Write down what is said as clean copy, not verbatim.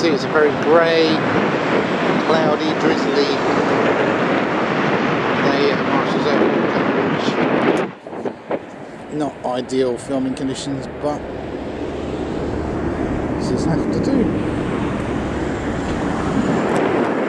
see, it's a very grey, cloudy, drizzly day at Marshall's Airport. Not ideal filming conditions, but this is have to do.